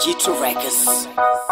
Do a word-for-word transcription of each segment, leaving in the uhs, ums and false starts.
G two Records.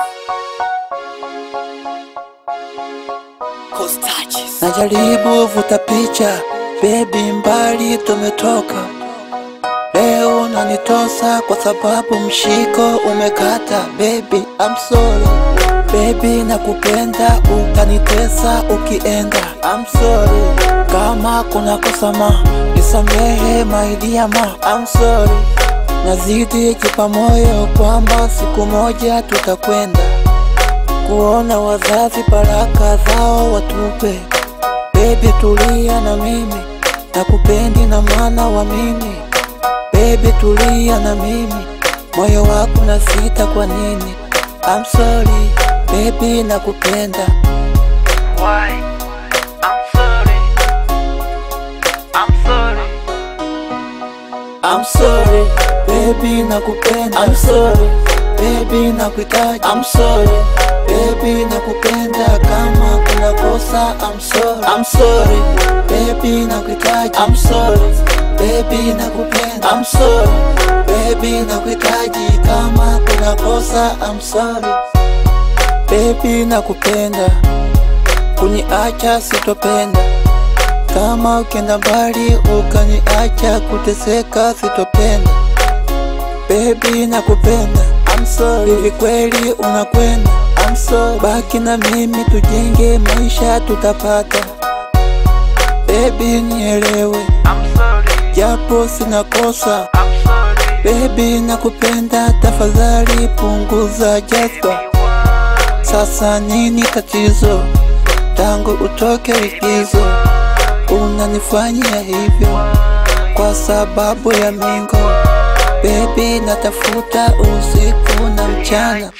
Coast touches. Najaribu vuta picha, baby mbali tumetoka. Leo unanitosa kwa sababu mshiko umekata. Baby I'm sorry, baby nakupenda, utanitesa ukienda. I'm sorry, kama kuna kosa ma nisamehe my dear ma. I'm sorry, nazidi jipa moyo kwamba siku moja tutakwenda kuona wazazi baraka zao watupe. Baby tulia na mimi, nakupendi na maana wa mimi. Baby tulia na mimi, moyo wako na sita kwa nini. I'm sorry, baby nakupenda. Why? I'm sorry. I'm sorry. I'm sorry, baby nakupenda. I'm sorry, baby nakuhitaji. I'm sorry, baby nakupenda, kama kuna kosa I'm sorry. I'm sorry, baby nakuhitaji. I'm sorry, baby nakupenda. I'm sorry, baby nakuhitaji, kama kuna kosa I'm sorry. Baby nakupenda, kuniacha sitopenda. Kama ukienda mbali ukaniacha kuteseka sitopenda. Baby nakupenda, I'm sorry, hivi kweli unakwenda. I'm sorry, baki na mimi tujenge maisha tutapata. Baby nielewe, I'm sorry. japo sina kosa. I'm sorry. Baby nakupenda, tafadhali punguza jazba. Sasa nini tatizo? Tangu utoke likizo unanifanyia hivyo kwa sababu ya mingo. Baby natafuta usiku na mchana,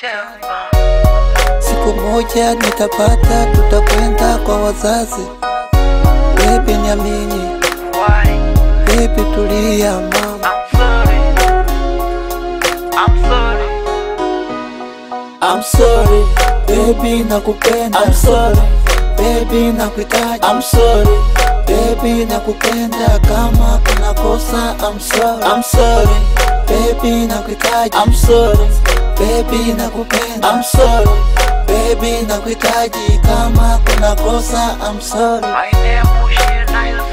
siku moja nitapata, tutakwenda kwa wazazi. Baby niamini, Why? baby tulia mama. I'm sorry. I'm sorry. I'm sorry, baby nakupenda. I'm sorry, baby nakuhitaji. I'm sorry, baby nakupenda, kama kuna kosa I'm sorry. I'm sorry, baby nakuhitaji. I'm sorry, baby nakupenda. I'm sorry, baby nakuhitaji, kama kuna kosa I'm sorry. My name is Shirley.